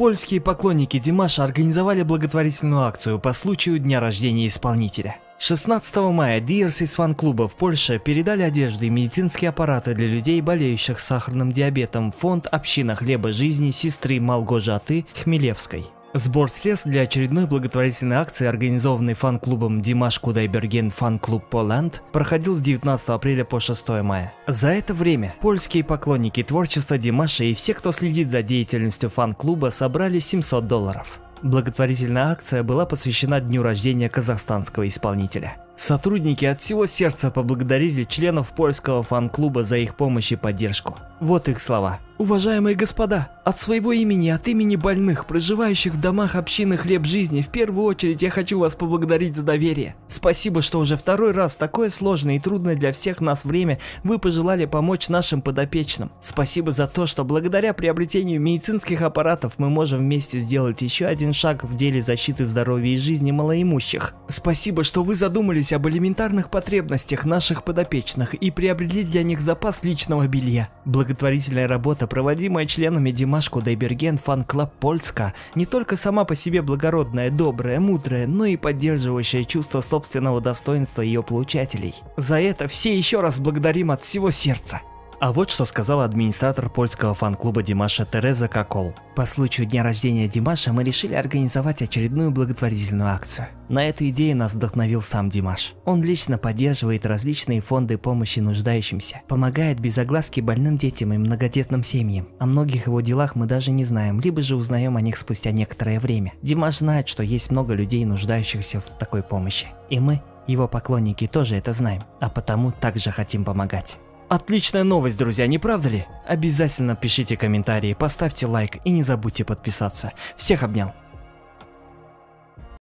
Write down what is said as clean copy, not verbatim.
Польские поклонники Димаша организовали благотворительную акцию по случаю дня рождения исполнителя. 16 мая Диерс из фан-клуба в Польше передали одежду и медицинские аппараты для людей, болеющих сахарным диабетом, в фонд «Община хлеба жизни» сестры Малгожаты Хмелевской. Сбор средств для очередной благотворительной акции, организованной фан-клубом Димаш Кудайберген Фан-клуб Поланд, проходил с 19 апреля по 6 мая. За это время польские поклонники творчества Димаша и все, кто следит за деятельностью фан-клуба, собрали $700. Благотворительная акция была посвящена дню рождения казахстанского исполнителя. Сотрудники от всего сердца поблагодарили членов польского фан-клуба за их помощь и поддержку. Вот их слова. Уважаемые господа, от своего имени, от имени больных, проживающих в домах общины «Хлеб жизни», в первую очередь я хочу вас поблагодарить за доверие. Спасибо, что уже второй раз в такое сложное и трудное для всех нас время вы пожелали помочь нашим подопечным. Спасибо за то, что благодаря приобретению медицинских аппаратов мы можем вместе сделать еще один шаг в деле защиты здоровья и жизни малоимущих. Спасибо, что вы задумались об элементарных потребностях наших подопечных и приобрели для них запас личного белья. Благотворительная работа, проводимая членами Димаш Кудайберген Фан-клуб Польска, не только сама по себе благородная, добрая, мудрая, но и поддерживающая чувство собственного достоинства ее получателей. За это все еще раз благодарим от всего сердца. А вот что сказала администратор польского фан-клуба Димаша Тереза Кокол. По случаю дня рождения Димаша мы решили организовать очередную благотворительную акцию. На эту идею нас вдохновил сам Димаш. Он лично поддерживает различные фонды помощи нуждающимся, помогает без огласки больным детям и многодетным семьям. О многих его делах мы даже не знаем, либо же узнаем о них спустя некоторое время. Димаш знает, что есть много людей, нуждающихся в такой помощи. И мы, его поклонники, тоже это знаем, а потому также хотим помогать. Отличная новость, друзья, не правда ли? Обязательно пишите комментарии, поставьте лайк и не забудьте подписаться. Всех обнял.